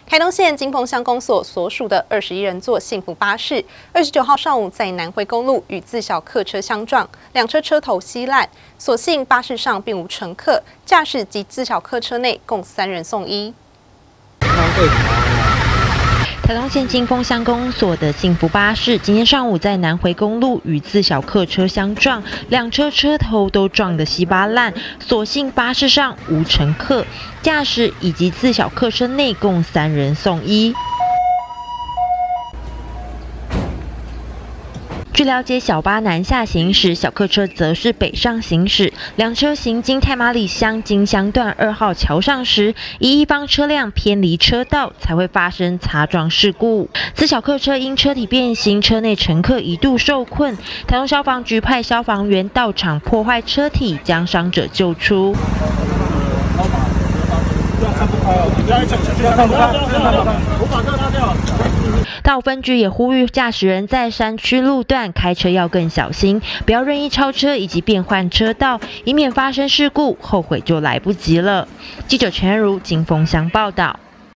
台东县金峰乡公所所属的21人座幸福巴士，29号上午在南回公路与自小客车相撞，两车车头稀烂，所幸巴士上并无乘客，驾驶及自小客车内共3人送医。 台东县金峰乡公所的幸福巴士今天上午在南回公路与自小客车相撞，两车车头都撞得稀巴烂，所幸巴士上无乘客，驾驶以及自小客车内共3人送医。据了解，小巴南下行驶，小客车则是北上行驶。两车行经太麻里乡金乡段2号桥上时，一方车辆偏离车道，才会发生擦撞事故。自小客车因车体变形，车内乘客一度受困。台东消防局派消防员到场破坏车体，将伤者救出。道分局也呼吁驾驶人在山区路段开车要更小心，不要任意超车以及变换车道，以免发生事故，后悔就来不及了。记者陈如金峰乡报道。